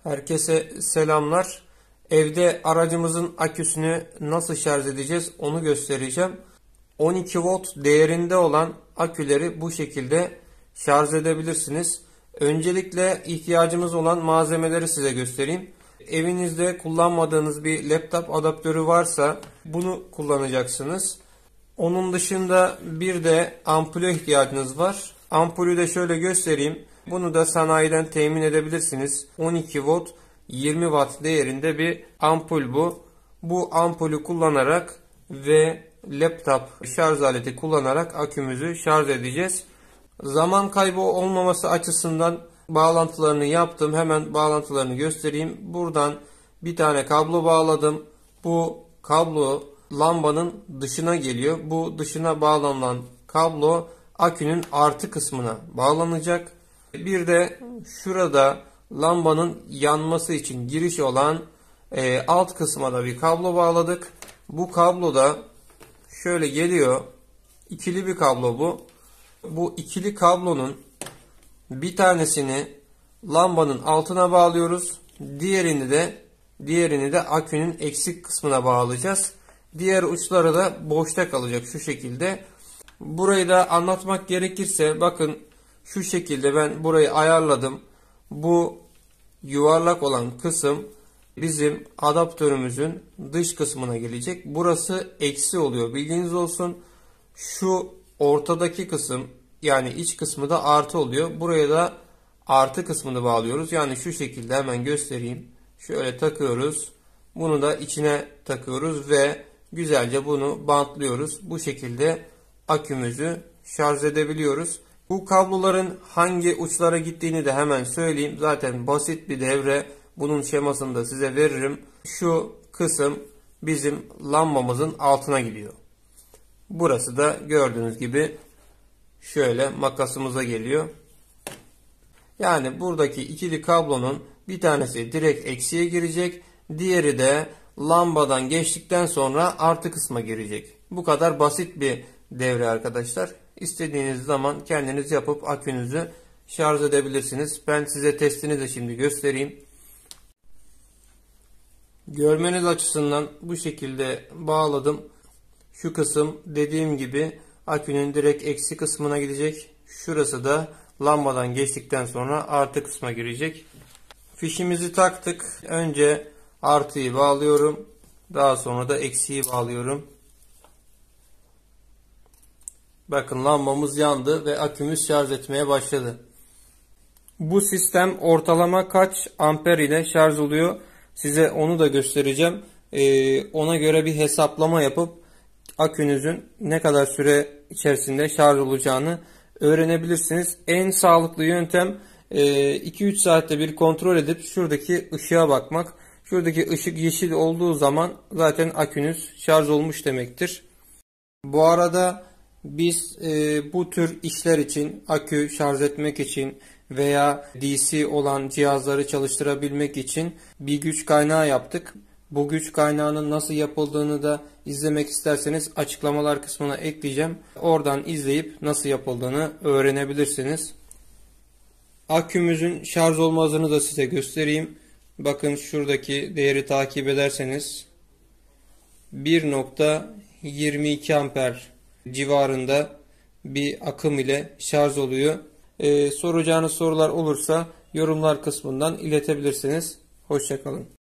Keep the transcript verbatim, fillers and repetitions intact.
Herkese selamlar. Evde aracımızın aküsünü nasıl şarj edeceğiz onu göstereceğim. on iki volt değerinde olan aküleri bu şekilde şarj edebilirsiniz. Öncelikle ihtiyacımız olan malzemeleri size göstereyim. Evinizde kullanmadığınız bir laptop adaptörü varsa bunu kullanacaksınız. Onun dışında bir de ampule ihtiyacınız var. Ampulü de şöyle göstereyim. Bunu da sanayiden temin edebilirsiniz. on iki volt yirmi watt değerinde bir ampul bu. Bu ampulü kullanarak ve laptop şarj aleti kullanarak akümüzü şarj edeceğiz. Zaman kaybı olmaması açısından bağlantılarını yaptım. Hemen bağlantılarını göstereyim. Buradan bir tane kablo bağladım. Bu kablo lambanın dışına geliyor. Bu dışına bağlanan kablo akünün artı kısmına bağlanacak. Bir de şurada lambanın yanması için giriş olan e, alt kısma da bir kablo bağladık. Bu kablo da şöyle geliyor. İkili bir kablo bu. Bu ikili kablonun bir tanesini lambanın altına bağlıyoruz. Diğerini de diğerini de akünün eksik kısmına bağlayacağız. Diğer uçları da boşta kalacak şu şekilde. Burayı da anlatmak gerekirse bakın şu şekilde ben burayı ayarladım. Bu yuvarlak olan kısım bizim adaptörümüzün dış kısmına gelecek. Burası eksi oluyor. Bilginiz olsun. Şu ortadaki kısım yani iç kısmı da artı oluyor. Buraya da artı kısmını bağlıyoruz. Yani şu şekilde hemen göstereyim. Şöyle takıyoruz. Bunu da içine takıyoruz ve güzelce bunu bantlıyoruz. Bu şekilde akümüzü şarj edebiliyoruz. Bu kabloların hangi uçlara gittiğini de hemen söyleyeyim. Zaten basit bir devre. Bunun şemasını da size veririm. Şu kısım bizim lambamızın altına gidiyor. Burası da gördüğünüz gibi şöyle makasımıza geliyor. Yani buradaki ikili kablonun bir tanesi direkt eksiye girecek. Diğeri de lambadan geçtikten sonra artı kısma girecek. Bu kadar basit bir devre arkadaşlar. İstediğiniz zaman kendiniz yapıp akünüzü şarj edebilirsiniz. Ben size testini de şimdi göstereyim. Görmeniz açısından bu şekilde bağladım. Şu kısım dediğim gibi akünün direkt eksi kısmına gidecek. Şurası da lambadan geçtikten sonra artı kısma girecek. Fişimizi taktık. Önce artıyı bağlıyorum. Daha sonra da eksiyi bağlıyorum. Bakın lambamız yandı ve akümüz şarj etmeye başladı. Bu sistem ortalama kaç amper ile şarj oluyor? Size onu da göstereceğim. Ee, ona göre bir hesaplama yapıp akünüzün ne kadar süre içerisinde şarj olacağını öğrenebilirsiniz. En sağlıklı yöntem iki üç saatte bir kontrol edip şuradaki ışığa bakmak. Şuradaki ışık yeşil olduğu zaman zaten akünüz şarj olmuş demektir. Bu arada biz e, bu tür işler için akü şarj etmek için veya D C olan cihazları çalıştırabilmek için bir güç kaynağı yaptık. Bu güç kaynağının nasıl yapıldığını da izlemek isterseniz açıklamalar kısmına ekleyeceğim. Oradan izleyip nasıl yapıldığını öğrenebilirsiniz. Akümüzün şarj olma hızını da size göstereyim. Bakın şuradaki değeri takip ederseniz bir nokta yirmi iki amper civarında bir akım ile şarj oluyor. Ee, soracağınız sorular olursa yorumlar kısmından iletebilirsiniz. Hoşça kalın.